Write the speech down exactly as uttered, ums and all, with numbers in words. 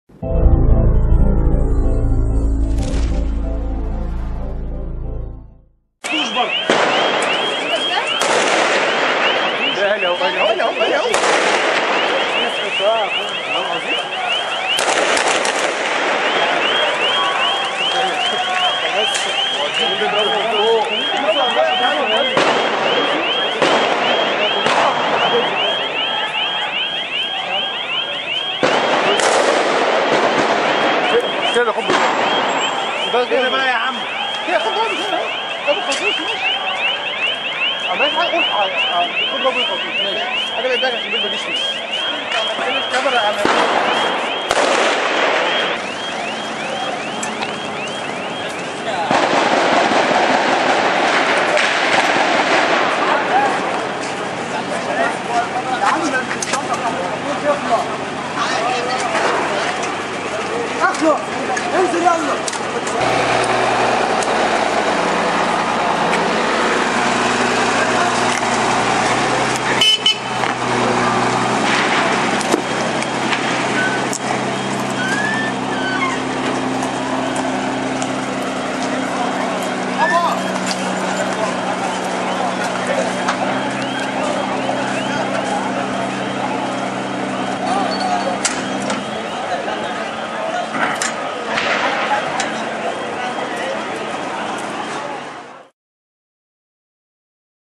كده خد كده بقى يا عم. كده خد بالك هنا اهو. طب خلاص ماشي. عمال هقول خد بالك ماشي. انا بقى عشان ما تجيش فيه. الكاميرا انا